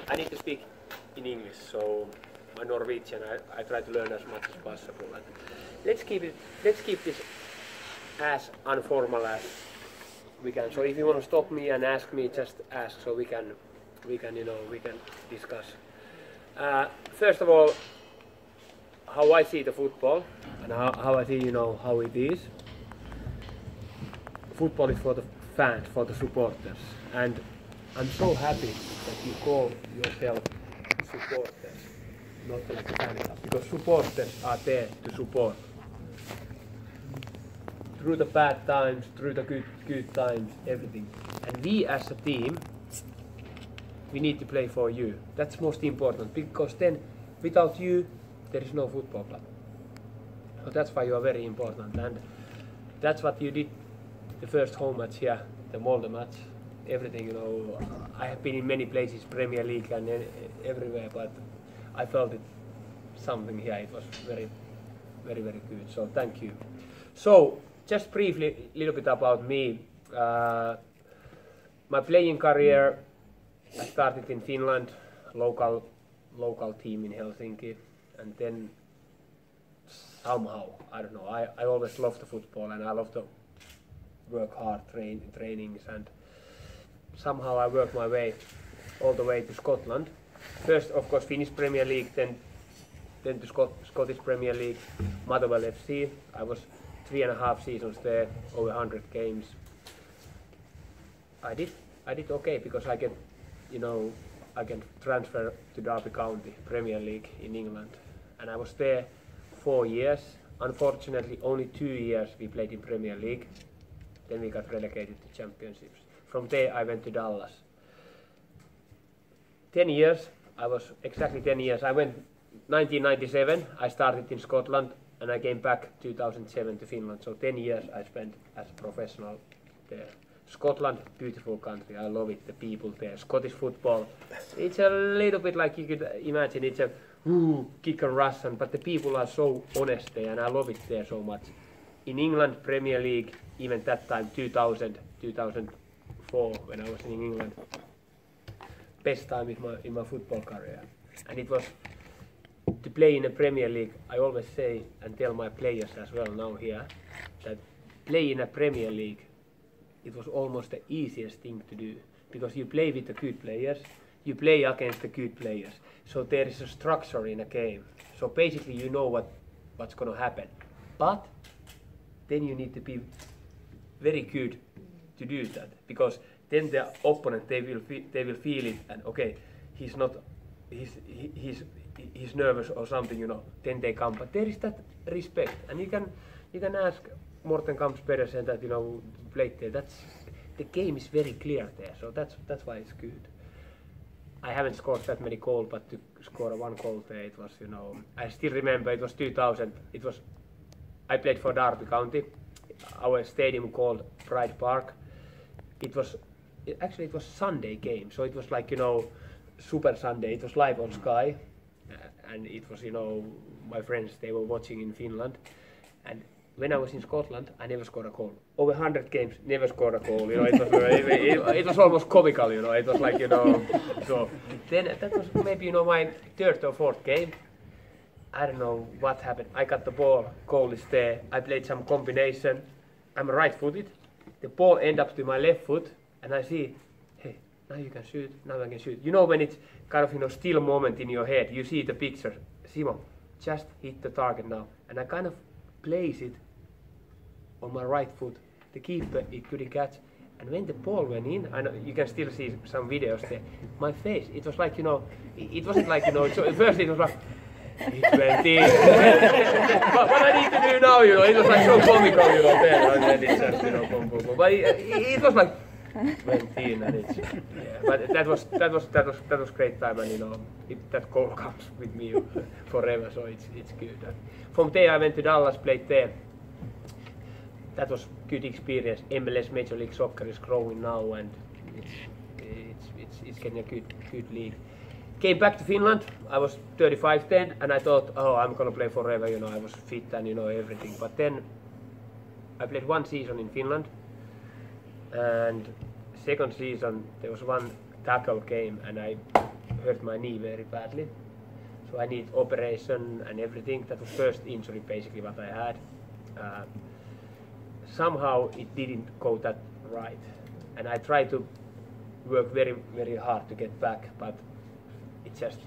I need to speak in English, so my Norwegian I try to learn as much as possible. And let's keep this as informal as we can. So if you want to stop me and ask me, just ask, so we can discuss. First of all, how I see the football and how I see how it is. Football is for the fans, for the supporters, and I'm so happy that you call yourself supporters, not like fans, because supporters are there to support. Through the bad times, through the good times, everything. And we as a team, we need to play for you. That's most important, because then without you, there is no football club. So that's why you are very important, and that's what you did the first home match here, the Molde match, everything, I have been in many places, Premier League and everywhere, but I felt it something here. It was very, very, very good. So thank you. So just briefly, a little bit about me. My playing career, I started in Finland, local team in Helsinki, and then somehow, I don't know, I always loved the football and I love to work hard, trainings, and somehow I worked my way all the way to Scotland. First, of course, Finnish Premier League, then to Scottish Premier League, Motherwell FC. I was 3.5 seasons there, over 100 games. I did okay, because I can transfer to Derby County Premier League in England, and I was there 4 years. Unfortunately, only 2 years we played in Premier League. Then we got relegated to championships. From there I went to Dallas. 10 years, I was exactly 10 years. I went 1997, I started in Scotland, and I came back 2007 to Finland. So 10 years I spent as a professional there. Scotland, beautiful country, I love it, the people there. Scottish football, it's a little bit like you could imagine, it's a kick and rush, but the people are so honest there, and I love it there so much. In England, Premier League, even that time, 2004, when I was in England, best time in my football career. And it was to play in a Premier League. I always say and tell my players as well now here that play in a Premier League, it was almost the easiest thing to do, because you play with the good players, you play against the good players, so there is a structure in a game. So basically you know what's going to happen, but then you need to be very good to do that, because then the opponent, they will feel it, and okay, he's nervous or something, then they come. But there is that respect, and you can ask Morten Kamps Pedersen that played there. The game is very clear there, so that's why it's good. I haven't scored that many goals, but to score one goal there, it was I still remember it was 2000. I played for Derby County. Our stadium called Pride Park. It was Sunday game, so it was like Super Sunday. It was live on Sky, and it was my friends, they were watching in Finland, and when I was in Scotland, I never scored a goal. Over 100 games, never scored a goal. It was almost comical. It was like So then that was maybe my third or fourth game. I don't know what happened. I got the ball, goal is there. I played some combination. I'm right-footed. The ball ends up to my left foot, and I see, hey, now you can shoot. Now I can shoot. When it's kind of still moment in your head, you see the picture. Simo, just hit the target now, and I kind of place it on my right foot. The keeper, he couldn't catch, and when the ball went in, I know you can still see some videos there. My face, it was like it wasn't like so at first it was like. It went in. But what I need to do now, it was like so comical, there, and then it's just, boom, boom, boom. But it was like, went in, and it's, yeah. But that was great time, and that goal comes with me forever, so it's good. And from there, I went to Dallas, played there. That was good experience. MLS Major League Soccer is growing now, and it's getting a good league. Came back to Finland. I was 35 then, and I thought, I'm gonna play forever. I was fit and everything. But then I played 1 season in Finland, and second season there was one tackle game, and I hurt my knee very badly. So I need operation and everything. That was first injury basically what I had. Somehow it didn't go that right. And I tried to work very, very hard to get back, but it just,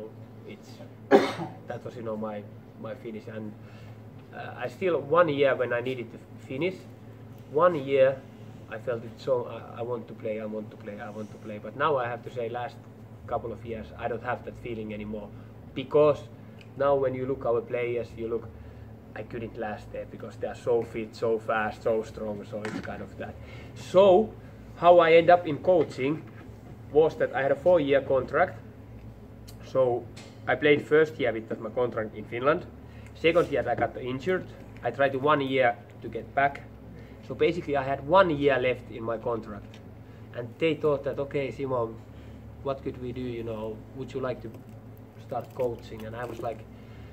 that was, my finish. And I still, 1 year when I needed to finish, 1 year I felt it so, I want to play, but now I have to say last couple of years I don't have that feeling anymore, because now when you look our players, I couldn't last there because they are so fit, so fast, so strong, so it's kind of that. So how I end up in coaching was that I had a 4-year contract. So I played first year with my contract in Finland. Second year I got injured. I tried 1 year to get back. So basically I had 1 year left in my contract. And they thought that, okay, Simo, what could we do, would you like to start coaching? And I was like,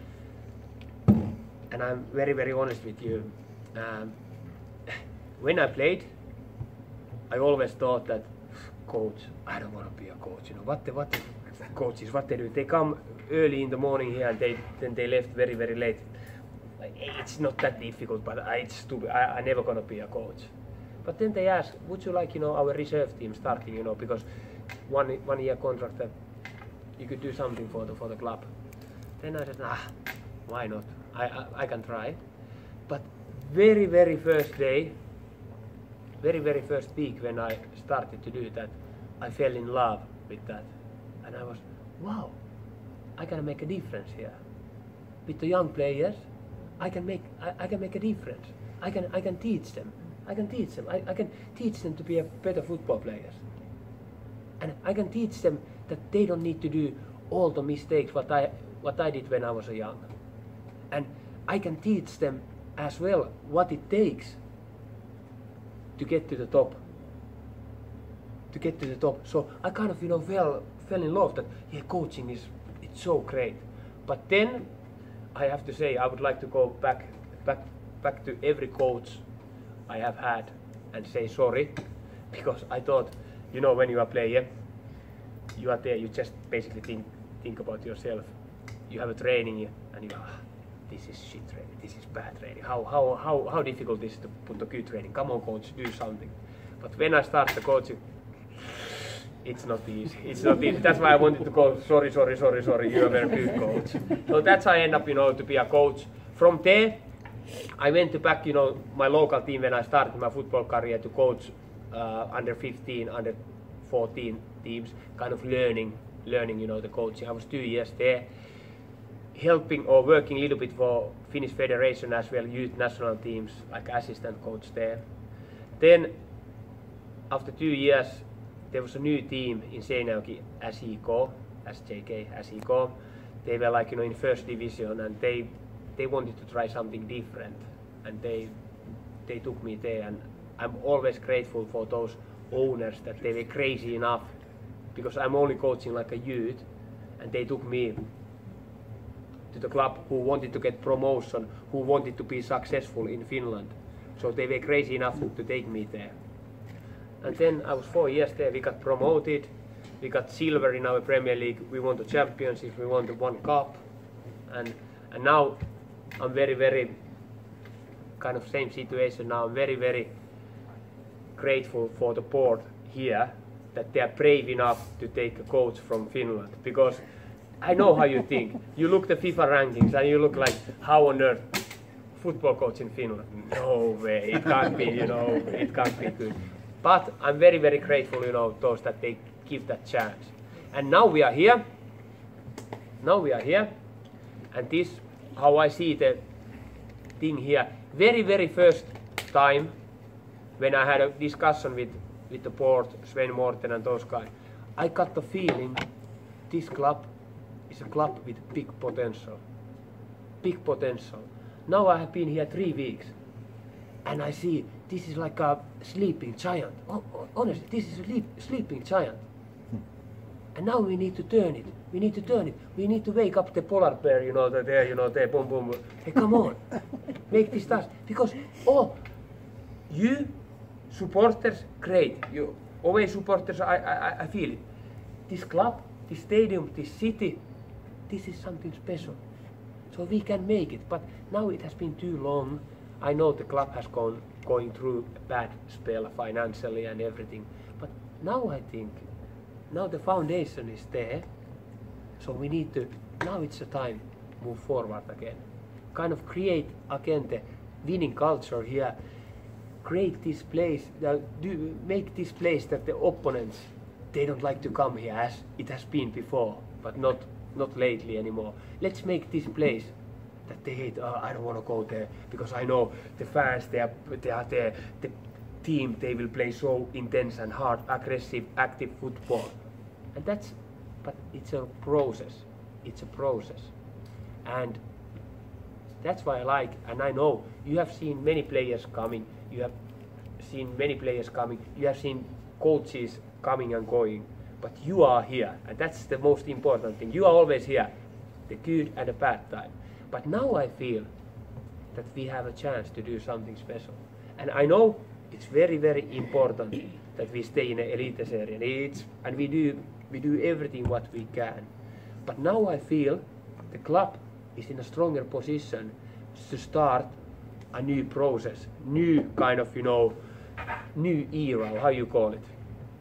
and I'm very, very honest with you. When I played, I always thought that, coach, I don't want to be a coach. What the coaches, what they do? They come early in the morning here and then they left very, very late. Like, it's not that difficult, but it's stupid. I'm never gonna be a coach. But then they ask, would you like, our reserve team starting, because 1 year contract that you could do something for the club. Then I said, why not? I can try. But very, very first day, very, very first week when I started to do that, I fell in love with that. And I was, wow, I can make a difference here. With the young players, I can make a difference. I can teach them. I can teach them to be a better football players. And I can teach them that they don't need to do all the mistakes what I did when I was young. And I can teach them as well what it takes to get to the top. So I kind of, fell in love that, coaching it's so great. But then I have to say I would like to go back to every coach I have had and say sorry, because I thought, when you are a player, you are there, you just basically think about yourself. You have a training and you are, this is shit training, this is bad training. How difficult is it to put a good training? Come on, coach, do something. But when I start the coaching, it's not easy. That's why I wanted to go, sorry, you're a very good coach. So that's how I end up, to be a coach. From there, I went back, my local team when I started my football career to coach under 15, under 14 teams, kind of learning, the coaching. I was 2 years there, helping or working a little bit for Finnish Federation as well, youth national teams, like assistant coach there. Then, after 2 years, there was a new team in Seinäjoki, SJK. They were like, in first division, and they wanted to try something different, and they took me there, and I'm always grateful for those owners that they were crazy enough, because I'm only coaching like a youth, and they took me to the club who wanted to get promotion, who wanted to be successful in Finland. So they were crazy enough to take me there. And then I was 4 years there, we got promoted, we got silver in our Premier League, we won the championship, we won the 1 cup, and now I'm very, very kind of same situation now. I'm very, very grateful for the board here that they are brave enough to take a coach from Finland, because I know how you think. You look the FIFA rankings and you look like, how on earth football coach in Finland? No way, it can't be, it can't be good. But I'm very, very grateful, those that they give that chance. And now we are here. And this, how I see the thing here. Very, very first time when I had a discussion with the board, Sven Morten and those guys, I got the feeling this club is a club with big potential. Big potential. Now I have been here 3 weeks. And I see this is like a sleeping giant. Honestly, this is a sleeping giant. And now we need to turn it. We need to wake up the polar bear, there, boom, boom. Hey, come on. Make this task. Because, you supporters, great. You away supporters, I feel it. This club, this stadium, this city, this is something special. So we can make it. But now it has been too long. I know the club has going through a bad spell financially and everything. But now I think, now the foundation is there. So we need to, now it's the time to move forward again. Kind of create again the winning culture here. Create this place, make this place that the opponents, they don't like to come here as it has been before, but not lately anymore. Let's make this place that they hate. Oh, I don't want to go there because I know the fans. They are there. The team, they will play so intense and hard, aggressive, active football, and but it's a process. It's a process, and that's why I like. And I know you have seen many players coming. You have seen many players coming. You have seen coaches coming and going. But you are here, and that's the most important thing. You are always here, the good and the bad time. But now I feel that we have a chance to do something special. And I know it's very, very important that we stay in the Eliteserien. And we do everything what we can. But now I feel the club is in a stronger position to start a new process, new kind of, new era, how you call it.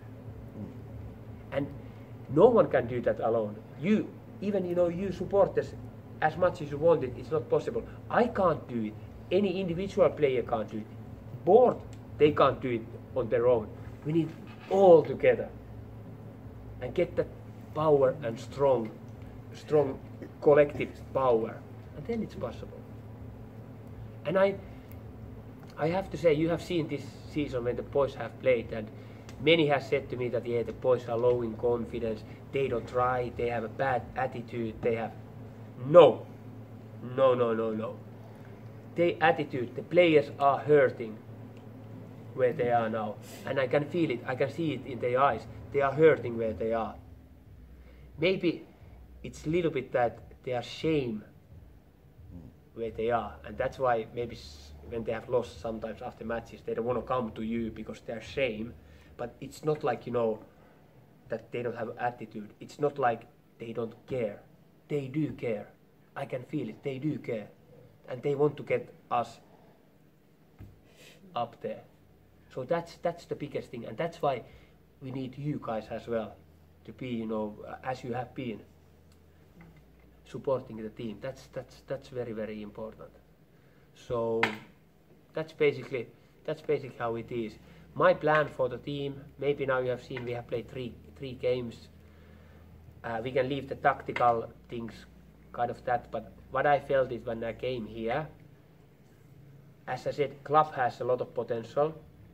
And no one can do that alone. You supporters, as much as you want it, it's not possible. I can't do it. Any individual player can't do it. Board, they can't do it on their own. We need all together and get that power and strong collective power, and then it's possible. And I have to say, you have seen this season when the boys have played, and many have said to me that the boys are low in confidence, they don't try, they have a bad attitude, they have... No. Their attitude, the players are hurting where they are now. And I can feel it, I can see it in their eyes. They are hurting where they are. Maybe it's a little bit that they are shame where they are. And that's why maybe when they have lost sometimes after matches, they don't want to come to you because they're shame. But it's not like, that they don't have attitude. It's not like they don't care. They do care. I can feel it. They do care. And they want to get us up there. So that's the biggest thing. And that's why we need you guys as well to be, as you have been, supporting the team. That's very, very important. So that's basically how it is. My plan for the team, maybe now you have seen we have played three games. We can leave the tactical things, kind of that, but what I felt is when I came here, as I said, club has a lot of potential,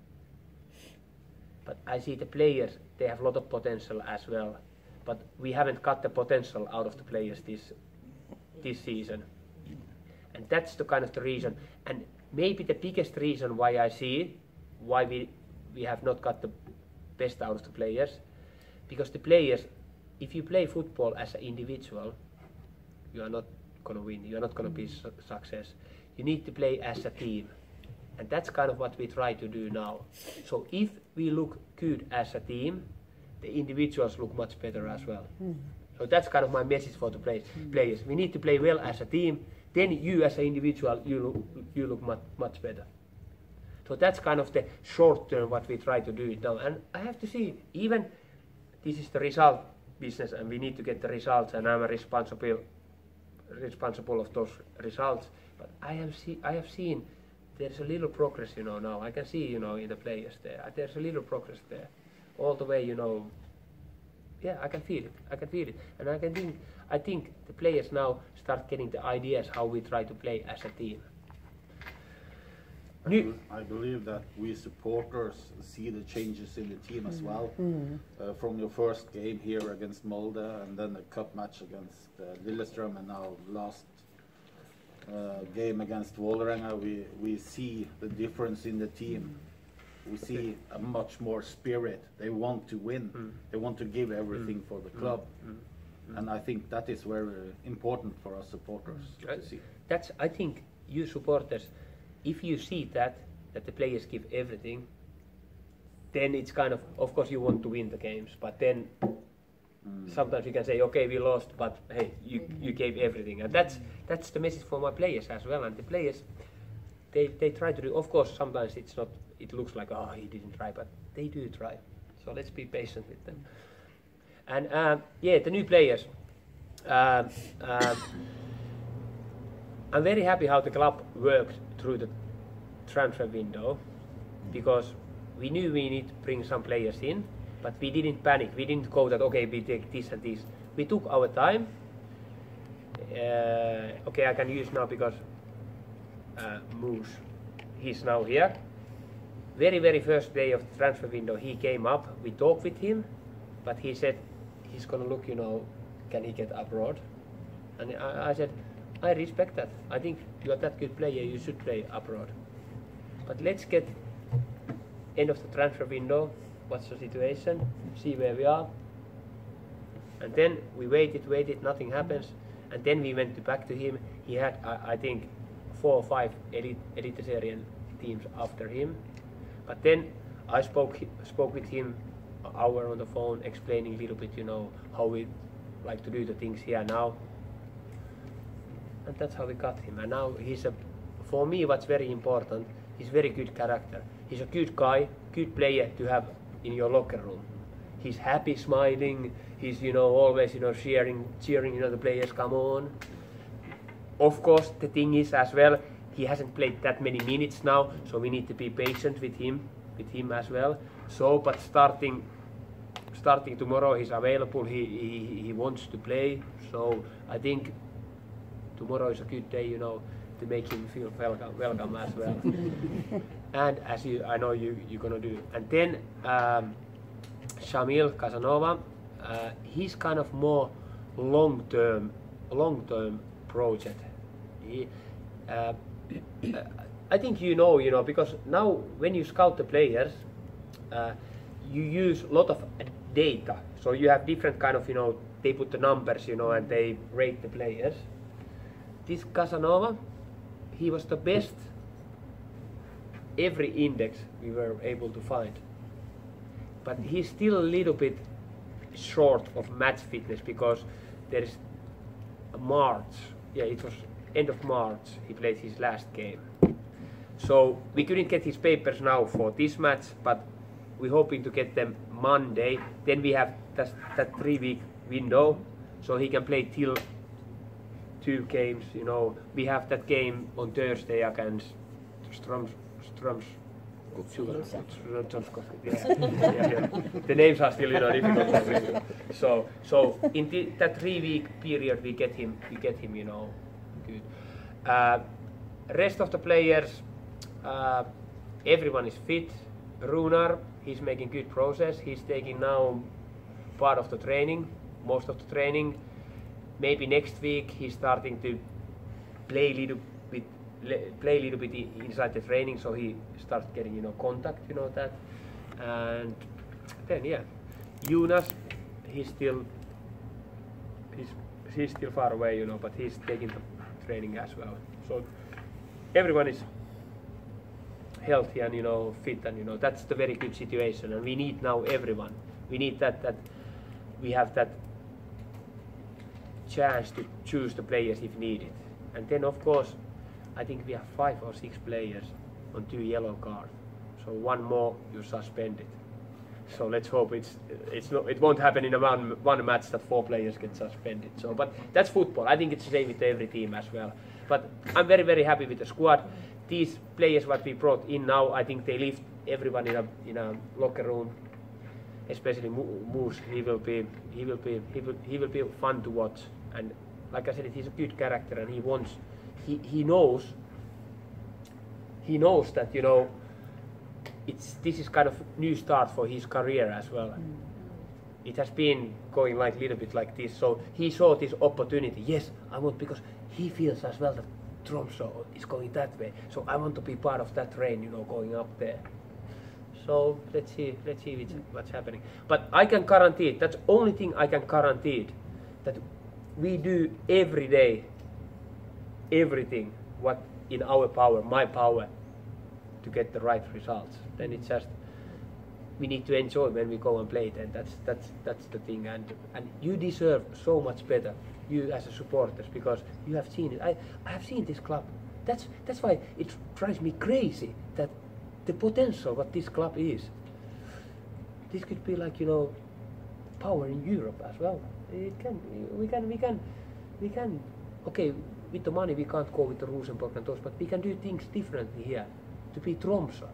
but I see the players, they have a lot of potential as well, but we haven't got the potential out of the players this season. And that's the kind of the reason, and maybe the biggest reason why I see why we have not got the best out of the players, because the players, if you play football as an individual, you are not going to win, you are not going to be success. You need to play as a team, and that's kind of what we try to do now. So if we look good as a team, the individuals look much better as well. So that's kind of my message for the players. We need to play well as a team, then you as an individual, you look much better. So that's kind of the short term what we try to do it now. And I have to see, even this is the result business and we need to get the results, and I'm responsible of those results. But I have seen there's a little progress, now. I can see, in the players there. There's a little progress there. All the way, yeah, I can feel it. And I think the players now start getting the ideas how we try to play as a team. I believe that we supporters see the changes in the team as well. From your first game here against Molde, and then the cup match against Lillestrøm, and now last game against Vålerenga, we see the difference in the team. We see a much more spirit. They want to win. They want to give everything for the club. And I think that is very important for us supporters to see. I think you supporters, if you see that the players give everything, then it's kind of course you want to win the games, but then Sometimes you can say, okay, we lost, but hey, you gave everything, and that's the message for my players as well. And the players, they try to do. Of course, sometimes it's not. It looks like, oh, he didn't try, but they do try. So let's be patient with them. And yeah, the new players. I'm very happy how the club worked through the transfer window, because we knew we need to bring some players in, but we didn't panic. We didn't go that, okay, we take this and this. We took our time. Okay, I can use now because Moose, he's now here. Very first day of the transfer window, he came up. We talked with him, but he said he's gonna look, can he get abroad? And I said, I respect that. I think you are that good player, you should play abroad. But let's get end of the transfer window, what's the situation, see where we are. And then we waited, nothing happens. And then we went back to him. He had, I think, 4 or 5 Eliteserien teams after him. But then I spoke with him an hour on the phone, explaining a little bit, how we like to do the things here now. And that's how we got him. And now for me, what's very important, he's very good character. He's a good guy, good player to have in your locker room. He's happy, smiling. He's, always, cheering, the players come on. Of course, the thing is as well, he hasn't played that many minutes now, so we need to be patient with him as well. So, but starting tomorrow, he's available. He wants to play. So I think tomorrow is a good day, to make him feel welcome as well. And as I know you're gonna do. And then Shamil Casanova, he's kind of more long-term project. I think because now when you scout the players, you use a lot of data. So you have different kind of, they put the numbers, and they rate the players. This Casanova, he was the best every index we were able to find. But he's still a little bit short of match fitness, because there is March. Yeah, it was end of March he played his last game. So we couldn't get his papers now for this match, but we're hoping to get them Monday. Then we have that 3-week window, so he can play till 2 games. We have that game on Thursday against Stroms. Yeah. The names are still difficult. So in that 3-week period we get him good. Rest of the players, everyone is fit. Runar, he's making good progress. He's taking now part of the training, most of the training. Maybe next week he's starting to play a little bit inside the training, so he starts getting contact, that. And then Jonas, he's still far away, but he's taking the training as well. So everyone is healthy and fit, and that's the very good situation. And we need now everyone. We need that we have that chance to choose the players if needed. And then of course, I think we have 5 or 6 players on 2 yellow cards. So 1 more, you're suspended. So let's hope it won't happen in one match that 4 players get suspended. So, but that's football. I think it's the same with every team as well. But I'm very happy with the squad. These players what we brought in now, I think they lift everyone in a locker room. Especially Moose, he will be fun to watch. And like I said, he's a good character, and he knows that this is kind of new start for his career as well. It has been going like little bit like this, so he saw this opportunity. Yes, I want, because he feels as well that Tromsø is going that way, so I want to be part of that train, going up there. So let's see what's happening. But I can guarantee it. That's the only thing I can guarantee it, that we do every day everything what in our power, my power, to get the right results. Then it's just we need to enjoy when we go and play. Then that's the thing, and you deserve so much better, you as a supporters, because you have seen it. I have seen this club. That's why it drives me crazy that the potential what this club is. This could be like, you know, power in Europe as well. It can. We can. Okay, with the money we can't go with the Rosenborg and those, but we can do things differently here to beat Tromsø.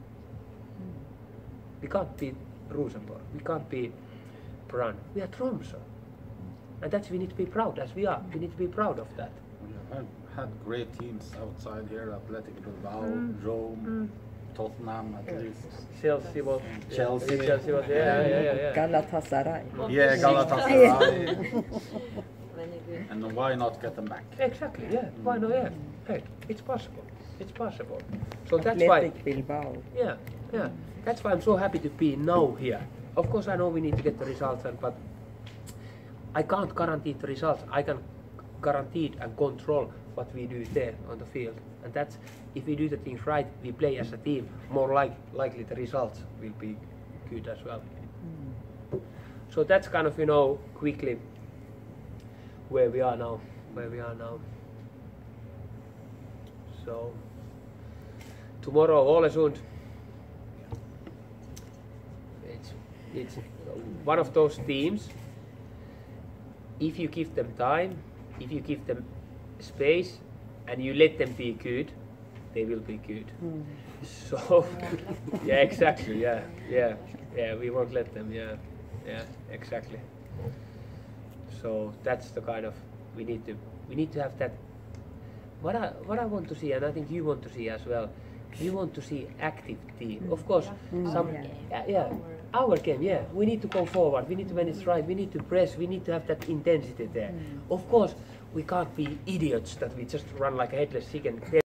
We can't beat Rosenborg. We can't beat Brann. We are Tromsø, and that's we need to be proud as we are. We need to be proud of that. We have had great teams outside here: Athletic Bilbao, Rome, Tottenham, at least. Chelsea was. Chelsea. Chelsea was. Yeah. Galatasaray. Yeah, Galatasaray. And why not get them back? Exactly. Yeah. Why not? Yeah. Hey, it's possible. It's possible. So that's why. Athletic Bilbao. Yeah. That's why I'm so happy to be now here. Of course, I know we need to get the results, but I can't guarantee the results. I can guarantee and control what we do there on the field, and that's if we do the things right, we play as a team. More likely the results will be good as well. So that's kind of, you know, quickly where we are now. So tomorrow, Ålesund. It's one of those teams. If you give them time, if you give them space, and you let them be good, they will be good. So, yeah, exactly. Yeah. We won't let them. Yeah, exactly. So that's the kind of we need to have that. What I want to see, and I think you want to see as well. We want to see active team. Of course, our game. Yeah, we need to go forward. We need to, when it's right, we need to press. We need to have that intensity there. Of course, we can't be idiots that we just run like a headless chicken.